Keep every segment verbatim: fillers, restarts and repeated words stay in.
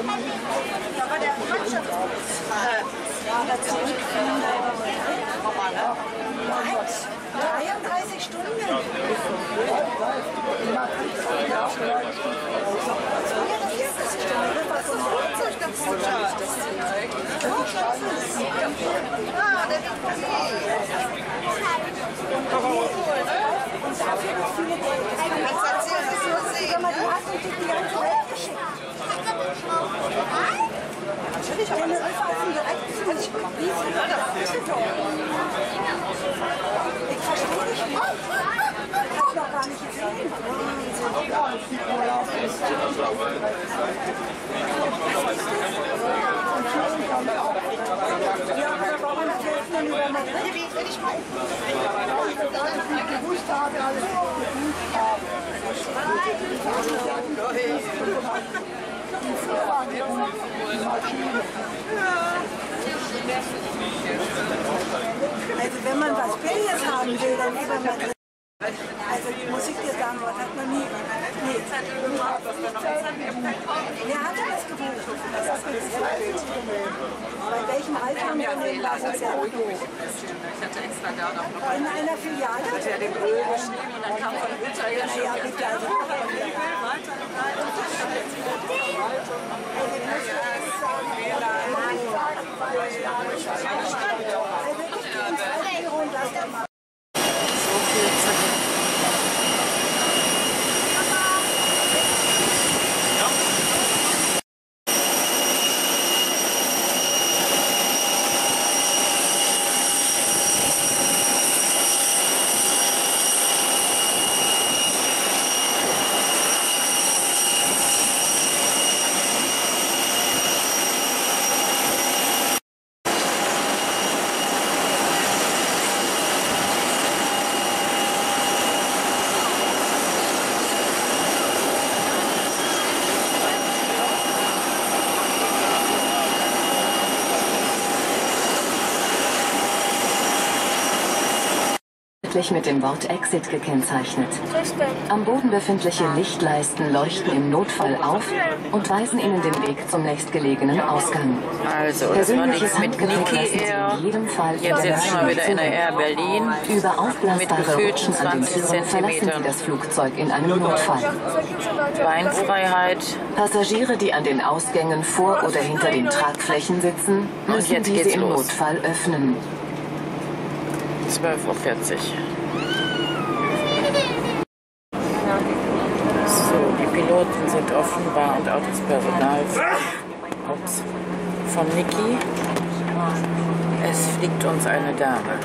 Aber der dreiunddreißig Stunden. Ah, der wird und dafür noch viele Geld. Kannst erzählen, dass du das sehen, ne? Du hast uns die ganze Welt geschickt. Natürlich, aber das ist einfach direkt für mich. Wie viel war das? Ich verstehe nicht mehr. Ich habe noch gar nicht gesehen. Ja, aber da brauchen wir natürlich nur über meine Rede. Wenn ich mal gewusst habe, alles gewusst habe. Also wenn man was Billiges haben will, dann lieber mal. Also die Musik hier sagen, was hat man nie. Nee. Wer hat denn das gebucht? Das ist bei welchem Alter haben wir den Lass uns ja doof. Ich hatte extra da noch noch in einer Filiale. Hat er den Öl geschrieben und dann kam von Hütter ja schon. Ja, bitte. Also mit dem Wort Exit gekennzeichnet. Am Boden befindliche Lichtleisten leuchten im Notfall auf und weisen Ihnen den Weg zum nächstgelegenen Ausgang. Also, das war nichts mit Niki Air. Jetzt sitzen wir wieder in der Air Berlin. Über aufblasbare Rutschen an den Türen verlassen Sie das Flugzeug in einem Notfall. Beinfreiheit. Passagiere, die an den Ausgängen vor oder hinter den Tragflächen sitzen, müssen diese im Notfall öffnen. zwölf Uhr vierzig. So, die Piloten sind offenbar und auch das Personal ups, von Niki. Es fliegt uns eine Dame.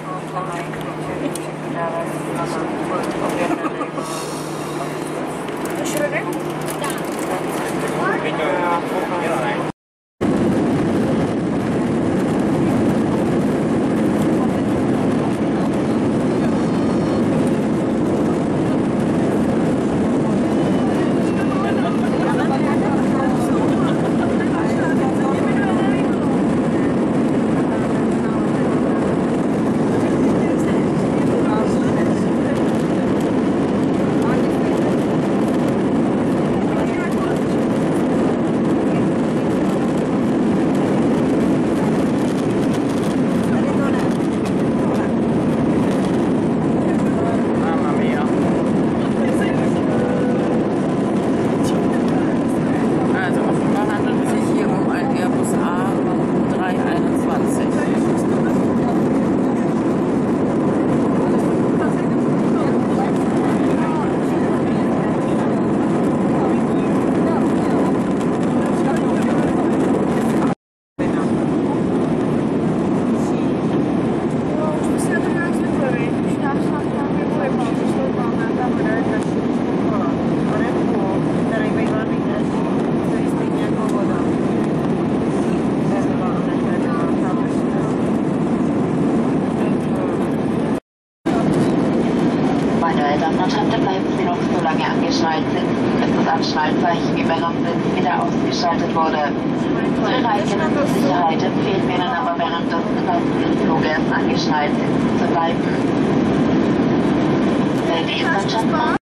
Anschnallzeichen über noch wieder ausgeschaltet wurde. Zur reichenden Sicherheit empfehlen wir Ihnen aber während des gesamten Fluges angeschnallt zu bleiben. Ladies and gentlemen,